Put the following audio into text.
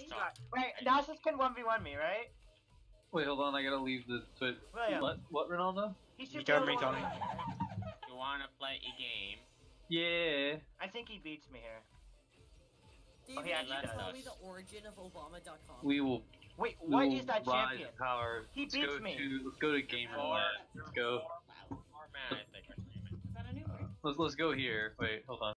Wait, Nasus can 1v1 me, right? Wait, hold on, I gotta leave the Twitch. William. What, Ronaldo? He should Tell be me, able Tony. to- You wanna play a game? Yeah. I think he beats me here. David, he actually can you does. tell me the origin of Obama.com? We will. Wait, we what will is that rise champion? to power. He Let's beats go me. let's go to game room. Let's go. Or man, I think. Is that a new word? Let's go here. Wait, hold on.